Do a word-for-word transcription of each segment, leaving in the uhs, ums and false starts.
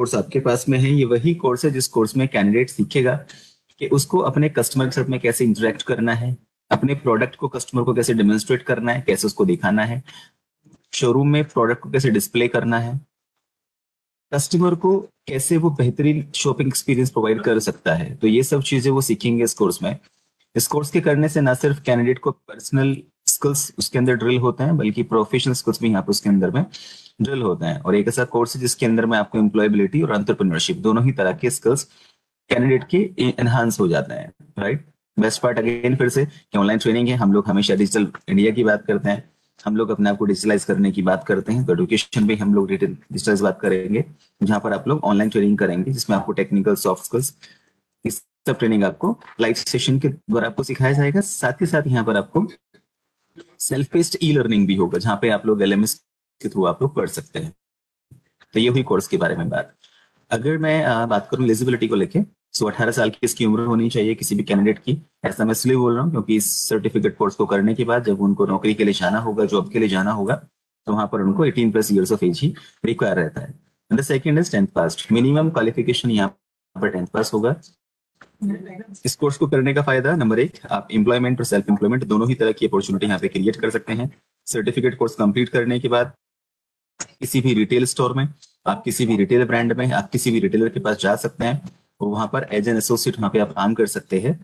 Course आपके पास में है, ये वही कोर्स है जिस कोर्स में कैंडिडेट सीखेगा कि उसको अपने कस्टमर के साथ में कैसे इंटरेक्ट करना है, अपने प्रोडक्ट को कस्टमर को कैसे डेमोन्स्ट्रेट करना है, कैसे उसको दिखाना है, शोरूम में प्रोडक्ट को कैसे डिस्प्ले करना है, कस्टमर को कैसे वो बेहतरीन शॉपिंग एक्सपीरियंस प्रोवाइड कर सकता है। तो ये सब चीजें वो सीखेंगे इस कोर्स में। इस कोर्स के करने से ना सिर्फ कैंडिडेट को पर्सनल स्किल्स उसके अंदर ड्रिल होते हैं, बल्कि प्रोफेशनल स्किल्स भी यहाँ पे उसके अंदर में ड्रिल होते हैं। और एक ऐसा कोर्स है जिसके अंदर में आपको एम्प्लॉयबिलिटी और एंटरप्रेन्योरशिप दोनों ही तरह के स्किल्स कैंडिडेट के एनहांस हो जाते हैं, राइट। बेस्ट पार्ट अगेन फिर से कि ऑनलाइन ट्रेनिंग है। हम लोग हमेशा डिजिटल इंडिया की बात करते हैं, हम लोग अपने आप को डिजिटलाइज करने की बात करते हैं। तो एजुकेशन में हम लोग डिजिटलाइज बात करेंगे, जहां पर आप लोग ऑनलाइन ट्रेनिंग करेंगे, जिसमें आपको टेक्निकल सॉफ्ट स्किल्स इस सब ट्रेनिंग आपको लाइव सेशन के द्वारा आपको सिखाया जाएगा। साथ ही साथ यहाँ पर आपको सेल्फ पेस्ड ई लर्निंग भी होगा, जहां पे आप लोग एलएमएस के थ्रू आप लोग पढ़ सकते हैं। तो ये हुई कोर्स के बारे में बात। अगर मैं आ, बात करूं एलिजिबिलिटी को लेके, सो अठारह साल की इसकी उम्र होनी चाहिए किसी भी कैंडिडेट की। ऐसा मैं इसलिए बोल रहा हूँ क्योंकि इस सर्टिफिकेट कोर्स को करने के बाद जब उनको नौकरी के लिए जाना होगा, जॉब के लिए जाना होगा, तो वहां पर उनको eighteen plus years of age ही रिक्वायर रहता है। And the second is tenth pass. Minimum qualification यहाँ पर टेंथ पास होगा। इस कोर्स को करने का फायदा नंबर एक, आप एम्प्लॉयमेंट और सेल्फ एम्प्लॉयमेंट दोनों ही तरह की अपॉर्चुनिटी यहाँ पे क्रिएट कर सकते हैं। सर्टिफिकेट कोर्स कंप्लीट करने के बाद किसी भी रिटेल स्टोर में, आप किसी भी रिटेल ब्रांड में, आप किसी भी रिटेलर के पास जा सकते हैं, तो वहां पर एज एन एसोसिएट वहां पे आप काम कर सकते हैं।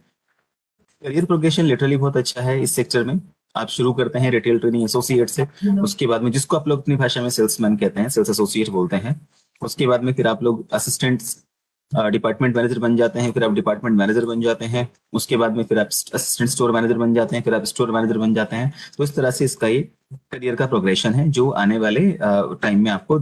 करियर प्रोग्रेशन लिटरली बहुत अच्छा है इस सेक्टर में। आप शुरू करते हैं रिटेल ट्रेनिंग एसोसिएट से, उसके बाद में जिसको आप लोग अपनी भाषा में सेल्समैन कहते हैं, सेल्स एसोसिएट बोलते हैं, उसके बाद में फिर आप लोग असिस्टेंट डिपार्टमेंट मैनेजर बन जाते हैं, फिर आप डिपार्टमेंट मैनेजर बन जाते हैं, उसके बाद में फिर आप असिस्टेंट स्टोर मैनेजर बन जाते हैं, फिर आप स्टोर मैनेजर बन जाते हैं। तो इस तरह से इसका ये करियर का प्रोग्रेशन है, जो आने वाले टाइम में आपको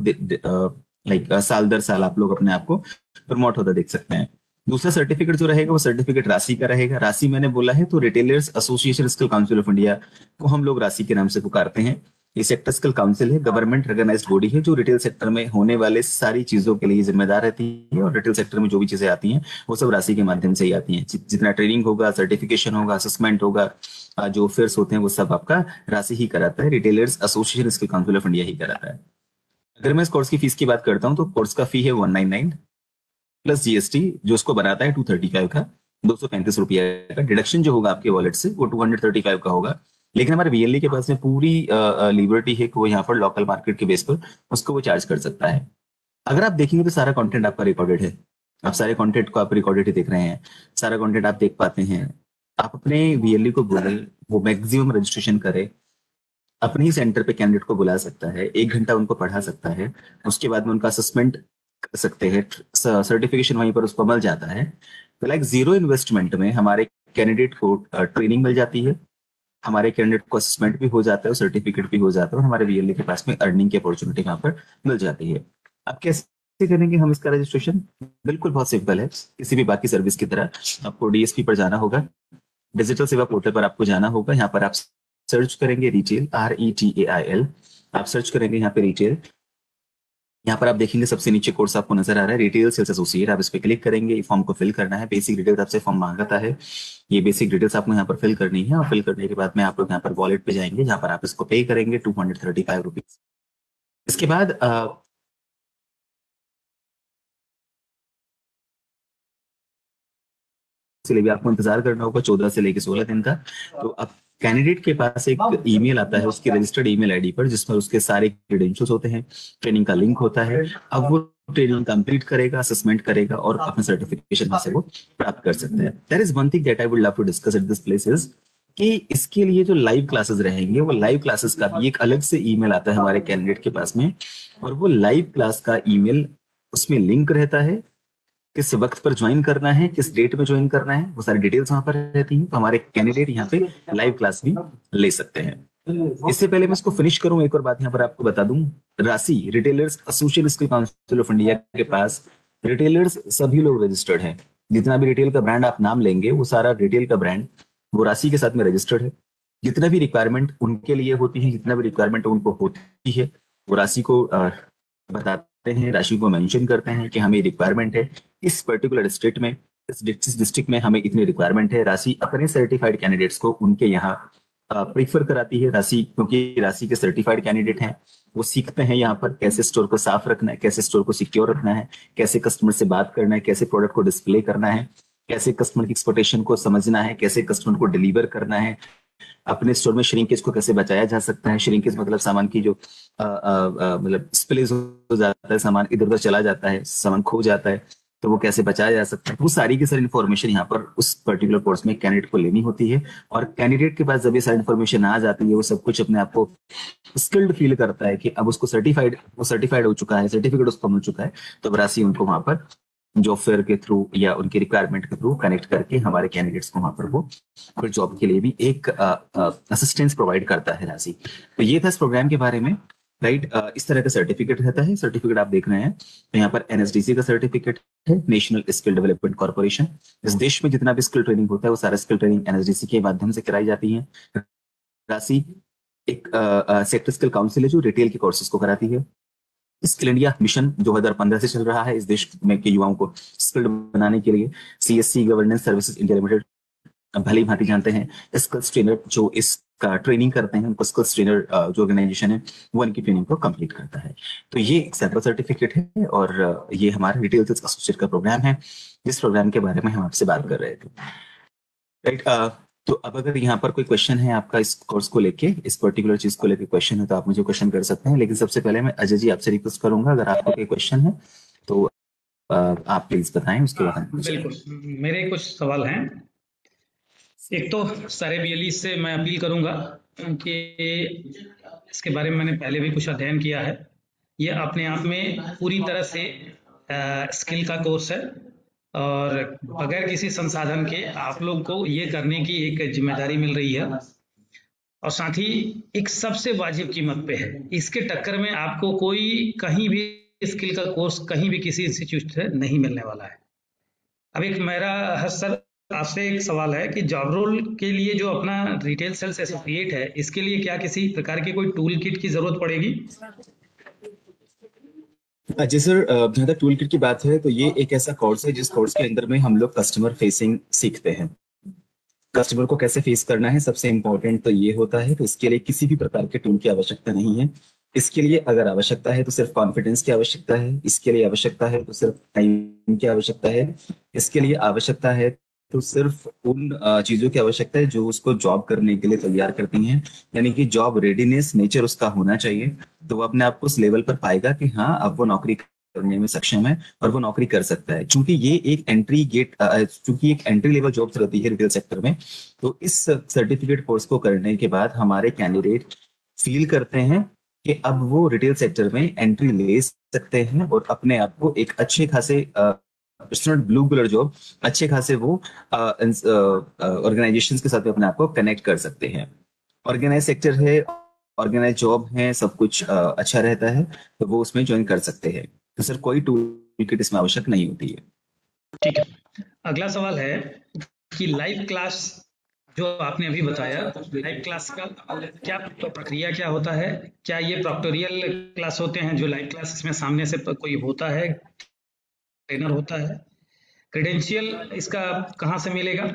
लाइक साल दर साल आप लोग अपने आप को प्रमोट होता देख सकते हैं। दूसरा सर्टिफिकेट जो रहेगा वो सर्टिफिकेट राशि का रहेगा। राशि मैंने बोला है तो retailers association skill council of India को हम लोग राशि के नाम से पुकारते हैं। ये सेक्टर स्किल काउंसिल है, गवर्नमेंट रिकॉग्नाइज्ड बॉडी है, जो रिटेल सेक्टर में होने वाले सारी चीजों के लिए जिम्मेदार रहती है। और रिटेल सेक्टर में जो भी चीजें आती हैं वो सब राशि के माध्यम से ही आती हैं। जितना ट्रेनिंग होगा, सर्टिफिकेशन होगा, असेसमेंट होगा, जो फेयर्स होते हैं, वो सब आपका राशि ही कराता है, retailers association skill council of India ही कराता है। अगर मैं इस कोर्स की फीस की बात करता हूँ तो कोर्स का फी है one nine nine plus GST, जो उसको बनाता है टू थर्टी फाइव का, दो सौ पैंतीस रुपया का। डिडक्शन जो होगा आपके वॉलेट से वो टू हंड्रेड थर्टी फाइव का होगा। लेकिन हमारे वीएलई के पास में पूरी लिबर्टी है कि वो यहाँ पर लोकल मार्केट के बेस पर उसको वो चार्ज कर सकता है। अगर आप देखेंगे तो सारा कंटेंट आपका रिकॉर्डेड है, आप सारे कंटेंट को आप रिकॉर्डेड ही देख रहे हैं, सारा कंटेंट आप देख पाते हैं। आप अपने वीएलई को बोले वो मैक्सिमम रजिस्ट्रेशन करे, अपने ही सेंटर पे कैंडिडेट को बुला सकता है, एक घंटा उनको पढ़ा सकता है, उसके बाद में उनका असेसमेंट कर सकते हैं, सर्टिफिकेशन वहीं पर उसको मिल जाता है। तो लाइक जीरो इन्वेस्टमेंट में हमारे कैंडिडेट को ट्रेनिंग मिल जाती है, हमारे कैंडिडेट को असेसमेंट भी हो जाता है, सर्टिफिकेट भी हो जाता है, और हमारे वीएलई के पास में अर्निंग की अपॉर्चुनिटी वहां पर मिल जाती है। अब कैसे करेंगे हम इसका रजिस्ट्रेशन? बिल्कुल बहुत सिंपल है, किसी भी बाकी सर्विस की तरह आपको डीएसपी पर जाना होगा, डिजिटल सेवा पोर्टल पर आपको जाना होगा। यहाँ पर आप सर्च करेंगे retail, R E T A I L, आप सर्च करेंगे यहाँ पे रिटेल। यहाँ पर आप देखेंगे सबसे नीचे कोर्स आपको नजर आ रहा है, रिटेल सेल्स एसोसिएट। आप इस पे क्लिक करेंगे, फॉर्म को फिल करना है। बेसिक डिटेल्स आपसे फॉर्म मांगता है, ये बेसिक डिटेल्स आपको यहाँ पर फिल करनी है। और फिल करने के बाद में आप लोग यहाँ पर वॉलेट पे जाएंगे, जहाँ पर आप इसको पे करेंगे two hundred thirty five rupees. इसके बाद आ, इसलिए भी आपको इंतजार करना होगा चौदह से लेकर सोलह दिन का। तो अब कैंडिडेट के पास एक ईमेल आता है उसकी रजिस्टर्ड ईमेल आईडी पर, जिसमें उसके सारे क्रेडेंशियल्स होते हैं, ट्रेनिंग का लिंक होता है। अब वो ट्रेनिंग कंप्लीट करेगा, असेसमेंट करेगा और अपना सर्टिफिकेशन से वो प्राप्त कर सकते हैं। That is one thing that I would love to discuss at this place is कि इसके लिए जो लाइव क्लासेस रहेंगे, वो लाइव क्लासेस का भी एक अलग से ईमेल आता है हमारे कैंडिडेट के पास में, और वो लाइव क्लास का ईमेल, उसमें लिंक रहता है, किस वक्त पर ज्वाइन करना है, किस डेट में ज्वाइन करना है, वो सारी डिटेल्स वहां पर रहती हैं। तो हमारे कैंडिडेट यहाँ पे लाइव क्लास भी ले सकते हैं। इससे पहले मैं इसको फिनिश करूं, एक और बात यहाँ पर आपको बता दूं। RASCI retailers association skill council of India के पास रिटेलर्स सभी लोग रजिस्टर्ड हैं। जितना भी रिटेल का ब्रांड आप नाम लेंगे, वो सारा रिटेल का ब्रांड वो राशि के साथ में रजिस्टर्ड है। जितना भी रिक्वायरमेंट उनके लिए होती है, जितना भी रिक्वायरमेंट उनको होती है, वो राशि को बताते हैं, राशि को मेंशन करते हैं कि हमें रिक्वायरमेंट है इस पर्टिकुलर स्टेट में, इस डिस्ट्रिक्ट में हमें इतनी रिक्वायरमेंट है। राशि अपने सर्टिफाइड कैंडिडेट्स को उनके यहाँ प्रीफर कराती है राशि, क्योंकि राशि के सर्टिफाइड कैंडिडेट हैं। वो सीखते हैं यहाँ पर कैसे स्टोर को साफ रखना है, कैसे स्टोर को सिक्योर रखना है, कैसे कस्टमर से बात करना है, कैसे प्रोडक्ट को डिस्प्ले करना है, कैसे कस्टमर की एक्सपेक्टेशन को समझना है, कैसे कस्टमर को डिलीवर करना है, अपने स्टोर में श्रिंकेज को कैसे बचाया जा सकता है। श्रिंकेज मतलब सामान की जो अ, अ, अ, मतलब स्पिलेज हो जाता है, सामान इधर उधर चला जाता है, सामान खो जाता है, तो वो कैसे बचाया जा सकता है। वो सारी की सारी इन्फॉर्मेशन यहाँ पर उस पर्टिकुलर कोर्स में कैंडिडेट को लेनी होती है। और कैंडिडेट के पास जब ये सारी इन्फॉर्मेशन आ जाती है, वो सब कुछ अपने आप को स्किल्ड फील करता है कि अब उसको सर्टिफाइड वो सर्टिफाइड हो चुका है, सर्टिफिकेट उसको मिल चुका है, तो अब राशि उनको वहां पर जॉब फेयर के थ्रू या उनकी रिक्वायरमेंट के थ्रू कनेक्ट करके हमारे कैंडिडेट्स को वहां पर वो फिर जॉब के लिए भी एक असिस्टेंस प्रोवाइड करता है राशि। तो ये था इस प्रोग्राम के बारे में। राइट, इस तरह का सर्टिफिकेट रहता है। सर्टिफिकेट आप देख रहे हैं तो यहाँ पर एनएसडीसी का सर्टिफिकेट है, नेशनल स्किल डेवलपमेंट कॉर्पोरेशन। इस देश में जितना भी स्किल ट्रेनिंग होता है वो सारा स्किल ट्रेनिंग एनएसडीसी के माध्यम से कराई जाती है। राशि एक सेक्टर स्किल काउंसिल है जो रिटेल के कोर्सेज को कराती है। स्किल इंडिया मिशन दो हज़ार पंद्रह से चल रहा है इस देश में के युवाओं को स्किल्ड बनाने के लिए। CSC governance services India limited भली भांति जानते हैं। स्किल्स ट्रेनर जो इसका ट्रेनिंग करते हैं, उनको स्किल्स ट्रेनर जो ऑर्गेनाइजेशन है वो इनकी ट्रेनिंग को कंप्लीट करता है। तो ये एक सैंपल सर्टिफिकेट है और ये हमारे रिटेल सेल्स एसोसिएट का प्रोग्राम है, जिस प्रोग्राम के बारे में हम आपसे बात कर रहे थे। राइट, तो अब अगर यहाँ पर कोई क्वेश्चन है आपका इस कोर्स को लेके, इस पर्टिकुलर चीज को लेके क्वेश्चन है तो आप मुझे क्वेश्चन कर सकते हैं। लेकिन सबसे पहले मैं अजय जी आपसे रिक्वेस्ट करूंगा, अगर आपको कोई क्वेश्चन है तो आप प्लीज बताएं, उसके बाद। बिल्कुल, मेरे कुछ सवाल हैं। एक तो सारे बीएलई से मैं अपील करूंगा कि इसके बारे में मैंने पहले भी कुछ अध्ययन किया है। ये अपने आप में पूरी तरह से स्किल का कोर्स है और बगैर किसी संसाधन के आप लोग को ये करने की एक जिम्मेदारी मिल रही है और साथ ही एक सबसे वाजिब कीमत पे है। इसके टक्कर में आपको कोई कहीं भी स्किल का कोर्स कहीं भी किसी इंस्टीट्यूट से नहीं मिलने वाला है। अब एक मेरा सर आपसे एक सवाल है कि जॉब रोल के लिए जो अपना रिटेल सेल्स एसोसिएट है, इसके लिए क्या किसी प्रकार की कोई टूल किट की जरूरत पड़ेगी? जी सर, जहाँ तक टूल किट की बात है तो ये एक ऐसा कोर्स है जिस कोर्स के अंदर में हम लोग कस्टमर फेसिंग सीखते हैं। कस्टमर को कैसे फेस करना है सबसे इंपॉर्टेंट तो ये होता है। तो इसके लिए किसी भी प्रकार के टूल की आवश्यकता नहीं है। इसके लिए अगर आवश्यकता है तो सिर्फ कॉन्फिडेंस की आवश्यकता है। इसके लिए आवश्यकता है तो सिर्फ टाइम की आवश्यकता है। इसके लिए आवश्यकता है तो सिर्फ उन चीजों की आवश्यकता है जो उसको जॉब करने के लिए तैयार करती हैं, यानी कि जॉब रेडीनेस नेचर उसका होना चाहिए। तो वो अपने आप को उस लेवल पर पाएगा कि हाँ अब वो नौकरी करने में सक्षम है और वो नौकरी कर सकता है। चूंकि ये एक एंट्री गेट चूंकि एक एंट्री लेवल जॉब रहती है रिटेल सेक्टर में, तो इस सर्टिफिकेट कोर्स को करने के बाद हमारे कैंडिडेट फील करते हैं कि अब वो रिटेल सेक्टर में एंट्री ले सकते हैं और अपने आप को एक अच्छे खासे ब्लू कलर जॉब अच्छे खासे वो ऑर्गेनाइजेशंस के साथ अपने आप को कनेक्ट कर सकते हैं। ऑर्गेनाइज सेक्टर है, ऑर्गेनाइज जॉब है, सब कुछ अच्छा रहता है तो वो उसमें ज्वाइन कर सकते हैं। तो सर कोई टूल किट इसमें आवश्यक नहीं होती है। ठीक है, अगला सवाल है कि लाइव क्लास जो आपने अभी बताया, लाइव क्लास का क्या तो प्रक्रिया क्या होता है? क्या ये प्रॉक्टोरियल क्लास होते हैं जो लाइव क्लास इसमें सामने से कोई होता है, ट्रेनर होता है? क्रेडेंशियल इसका कहाँ से मिलेगा,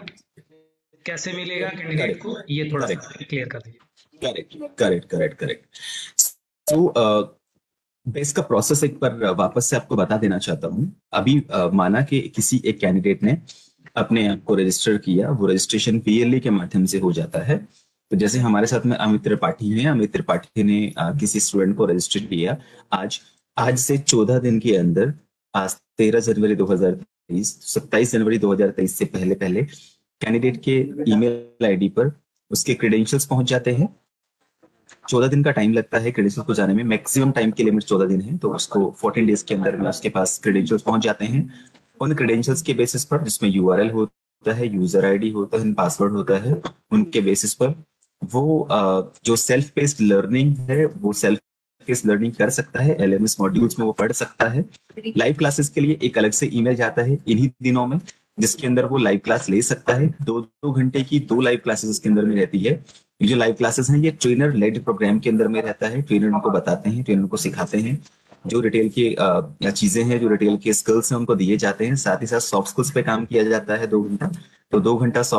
कैसे मिलेगा कैंडिडेट को, ये थोड़ा सा क्लियर कर दीजिए। करेक्ट करेक्ट करेक्ट करेक्ट तो मैं इसका प्रोसेस एक बार वापस से आपको बता देना चाहता हूँ। अभी uh, माना कि किसी एक कैंडिडेट ने अपने आप को रजिस्टर किया, वो रजिस्ट्रेशन पीएलई के माध्यम से हो जाता है। तो जैसे हमारे साथ में अमित त्रिपाठी हैं, अमित त्रिपाठी ने uh, किसी स्टूडेंट को रजिस्टर किया। आज आज से चौदह दिन के अंदर, आज तेरह जनवरी दो हजार तेईस, सत्ताईस जनवरी दो हजार तेईस से पहले पहले कैंडिडेट के ईमेल आईडी पर उसके क्रेडेंशियल्स पहुंच जाते हैं। चौदह दिन का टाइम लगता है क्रेडेंशियल्स को जाने में, मैक्सिमम टाइम की लिमिट चौदह दिन है, तो उसको चौदह डेज के अंदर में उसके पास क्रेडेंशियल्स पहुंच जाते हैं। उन क्रेडेंशियल्स के बेसिस पर, जिसमें यूआरएल होता है, यूजर आईडी होता है, पासवर्ड होता है, उनके बेसिस पर वो जो सेल्फ पेस्ड लर्निंग है वो सेल्फ पेस्ड लर्निंग कर सकता है। एलएमएस मॉड्यूल्स में वो पढ़ सकता है। लाइव क्लासेस के लिए एक अलग से ईमेल जाता है इन्हीं दिनों में, जिसके अंदर वो लाइव क्लास ले सकता है। दो दो घंटे की दो लाइव क्लासेस इसके अंदर में रहती है। ये जो लाइव क्लासेस हैं ये ट्रेनर लेड प्रोग्राम के अंदर में रहता है। ट्रेनर उनको बताते हैं, ट्रेनर को सिखाते हैं, जो रिटेल की चीजें हैं, जो रिटेल के स्किल्स हैं उनको दिए जाते हैं। साथ ही साथ सॉफ्ट स्किल्स पे काम किया जाता है दो घंटा। तो दो घंटा सॉफ्ट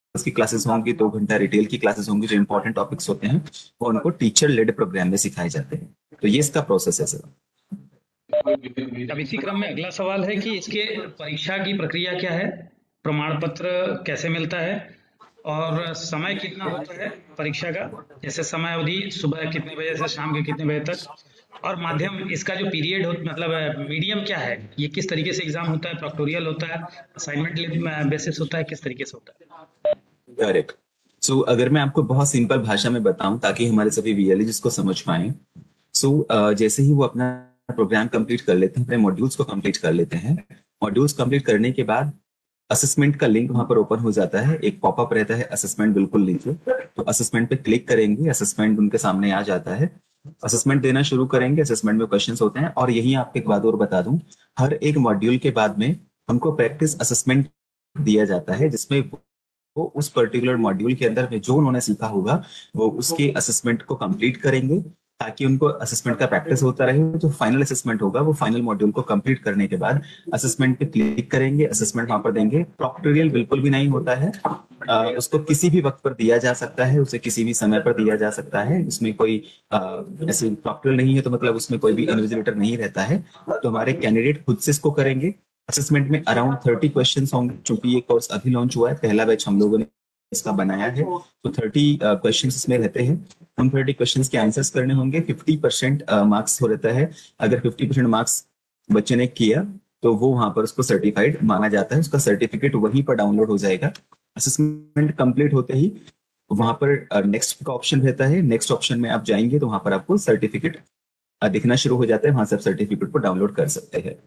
की क्लासेस होंगी, दो घंटा रिटेल की क्लासेस होंगी, जो इंपॉर्टेंट टॉपिक्स होते हैं वो उनको टीचर लेड प्रोग्राम में सिखाए जाते हैं। तो ये इसका प्रोसेस है सर। अब इसी क्रम में अगला सवाल है कि इसके परीक्षा की प्रक्रिया क्या है, प्रमाण पत्र कैसे मिलता है, और समय कितना होता है परीक्षा का, जैसे समय अवधि सुबह कितने बजे से शाम के कितने बजे तक, और माध्यम इसका जो पीरियड हो मतलब मीडियम क्या है, ये किस तरीके से एग्जाम होता है, प्रोक्टोरियल होता है, असाइनमेंट बेसिस होता है, किस तरीके से होता है? करेक्ट। सो अगर मैं आपको बहुत सिंपल भाषा में बताऊं ताकि हमारे सभी वीएलई को समझ पाए, सो so, जैसे ही वो अपना प्रोग्राम कंप्लीट कर लेते हैं, अपने मॉड्यूल्स को कंप्लीट कर लेते हैं, मॉड्यूल्स कंप्लीट करने के बाद असेसमेंट का लिंक वहां पर ओपन हो जाता है, एक पॉपअप रहता है असेसमेंट बिल्कुल नीचे, तो असेसमेंट पे क्लिक करेंगे, असेसमेंट उनके सामने आ जाता है, असेसमेंट देना शुरू करेंगे, असेसमेंट में क्वेश्चंस होते हैं। और यही आपको एक बात और बता दूं, हर एक मॉड्यूल के बाद में हमको प्रैक्टिस असेसमेंट दिया जाता है, जिसमें वो उस पर्टिकुलर मॉड्यूल के अंदर में जो उन्होंने सीखा होगा वो उसके असेसमेंट को कंप्लीट करेंगे, ताकि उनको असेसमेंट का प्रैक्टिस होता रहे। जो फाइनल असेसमेंट होगा वो फाइनल मॉड्यूल को कंप्लीट करने के बाद असेसमेंट पे क्लिक करेंगे, असेसमेंट वहां पर देंगे। प्रॉक्टोरियल बिल्कुल भी नहीं होता है, आ, उसको किसी भी वक्त पर दिया जा सकता है, उसे किसी भी समय पर दिया जा सकता है, उसमें कोई आ, ऐसे प्रॉक्टोरियल नहीं है तो मतलब उसमें कोई भी इन्विजिलेटर नहीं रहता है। तो हमारे कैंडिडेट खुद से इसको करेंगे। असेसमेंट में अराउंड थर्टी क्वेश्चन होंगे, चूंकि ये कोर्स अभी लॉन्च हुआ है, पहला बैच हम लोगों ने इसका बनाया है, तो थर्टी क्वेश्चंस इसमें रहते हैं। उन थर्टी क्वेश्चंस के आंसर्स करने होंगे। फिफ्टी परसेंट मार्क्स हो रहता है, अगर फिफ्टी परसेंट मार्क्स बच्चे ने किया तो वो वहां पर उसको सर्टिफाइड माना जाता है, उसका सर्टिफिकेट वहीं पर डाउनलोड हो जाएगा। असेसमेंट कंप्लीट होते ही वहां पर नेक्स्ट का ऑप्शन रहता है, नेक्स्ट ऑप्शन में आप जाएंगे तो वहां पर आपको सर्टिफिकेट दिखना शुरू हो जाता है, वहां से आप सर्टिफिकेट को डाउनलोड कर सकते हैं।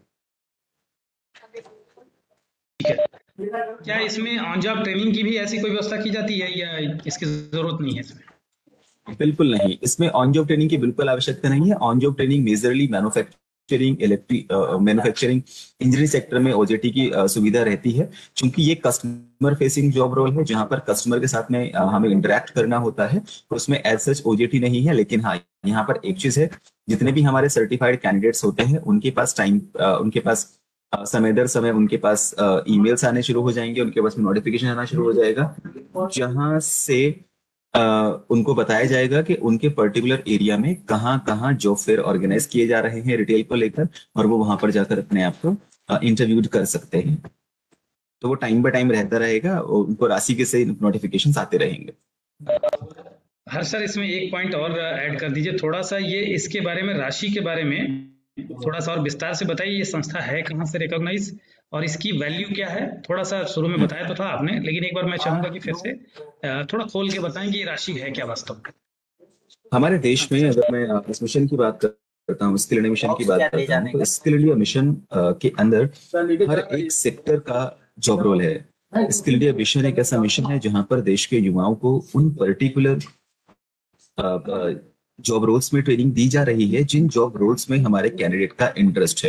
क्या इसमें ऑन जॉब ट्रेनिंग की भी ऐसी कोई व्यवस्था की जाती है या इसकी जरूरत नहीं है इसमें? बिल्कुल नहीं, इसमें ऑन जॉब ट्रेनिंग की बिल्कुल आवश्यकता नहीं है। On job training majorly manufacturing, electric manufacturing, engineering sector में ओजेटी की uh, सुविधा रहती है, क्योंकि ये कस्टमर फेसिंग जॉब रोल है जहां पर कस्टमर के साथ में uh, हमें इंटरेक्ट करना होता है, तो उसमें एज सच ओजेटी नहीं है। लेकिन हाँ, यहाँ पर एक चीज है, जितने भी हमारे सर्टिफाइड कैंडिडेट्स होते हैं उनके पास टाइम uh, उनके पास समय दर समय उनके पास ईमेल्स आने शुरू हो जाएंगे, उनके पास नोटिफिकेशन आना शुरू हो जाएगा, जहां से Uh, उनको बताया जाएगा कि उनके पर्टिकुलर एरिया में कहाँ कहाँ जॉब फेयर ऑर्गेनाइज किए जा रहे हैं रिटेल को लेकर, और वो वहां पर जाकर अपने आप को इंटरव्यू कर सकते हैं। तो वो टाइम बाय टाइम रहता रहेगा और उनको राशि के से नोटिफिकेशन आते रहेंगे। हर सर इसमें एक पॉइंट और ऐड कर दीजिए थोड़ा सा, ये इसके बारे में, राशि के बारे में थोड़ा सा और विस्तार से बताइए। ये संस्था है कहाँ से रिकॉग्नाइज और इसकी वैल्यू क्या है? थोड़ा सा शुरू में बताया तो था आपने, लेकिन एक बार मैं चाहूंगा कि फिर से थोड़ा खोल के बताएं कि ये राशि है क्या वास्तव में। हमारे देश में अगर मैं इस मिशन की बात करता हूँ, स्किल इंडिया मिशन की बात करता हूँ, तो स्किल इंडिया मिशन के अंदर हर एक सेक्टर का जॉब रोल है। स्किल इंडिया मिशन एक ऐसा मिशन है जहां पर देश के युवाओं को उन पर्टिकुलर जॉब रोल्स में ट्रेनिंग दी जा रही है जिन जॉब रोल्स में हमारे कैंडिडेट का इंटरेस्ट है।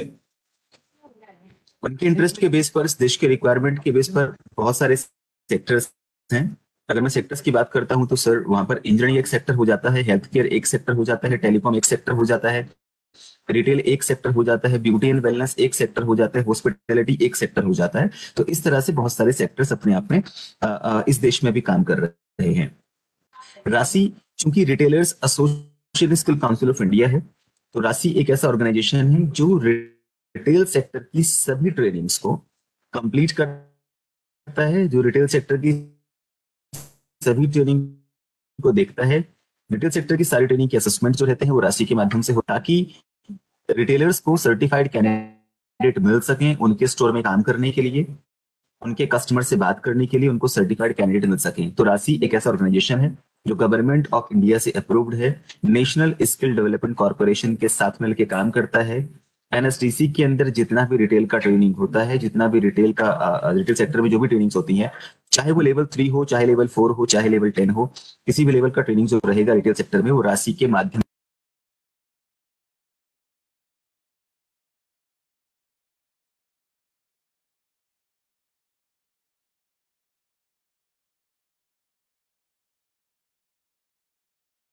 उनके इंटरेस्ट के बेस पर, इस देश के रिक्वायरमेंट के बेस पर बहुत सारे सेक्टर्स हैं। अगर मैं सेक्टर्स की बात करता हूं तो सर वहां पर इंजीनियरिंग एक सेक्टर हो जाता है, हेल्थ केयर एक सेक्टर हो जाता है, टेलीकॉम एक सेक्टर हो जाता है, रिटेल एक सेक्टर हो जाता है, ब्यूटी एंड वेलनेस एक सेक्टर हो जाता है, हॉस्पिटैलिटी एक सेक्टर हो जाता है। तो इस तरह से बहुत सारे सेक्टर्स अपने आप में आ, आ, इस देश में भी काम कर रहे हैं। राशि, चूंकि retailers association skill council of India है, तो राशि एक ऐसा ऑर्गेनाइजेशन है जो रिटेल सेक्टर की सभी ट्रेनिंग्स को कंप्लीट करता है, जो रिटेल सेक्टर की सभी ट्रेनिंग को देखता है। रिटेल सेक्टर की सारी ट्रेनिंग के असेसमेंट जो रहते हैं वो राशि के माध्यम से हो, ताकि रिटेलर्स को सर्टिफाइड कैंडिडेट मिल सकें उनके स्टोर में काम करने के लिए, उनके कस्टमर से बात करने के लिए उनको सर्टिफाइड कैंडिडेट मिल सके। तो राशि एक ऐसा ऑर्गेनाइजेशन है जो गवर्नमेंट ऑफ इंडिया से अप्रूव्ड है, नेशनल स्किल डेवलपमेंट कॉर्पोरेशन के साथ मिलकर काम करता है। एनएसडीसी के अंदर जितना भी रिटेल का ट्रेनिंग होता है, जितना भी रिटेल का रिटेल सेक्टर में जो भी ट्रेनिंग्स होती हैं, चाहे वो लेवल थ्री हो, चाहे लेवल फोर हो, चाहे लेवल टेन हो, किसी भी लेवल का ट्रेनिंग जो रहेगा रिटेल सेक्टर में वो राशि के माध्यम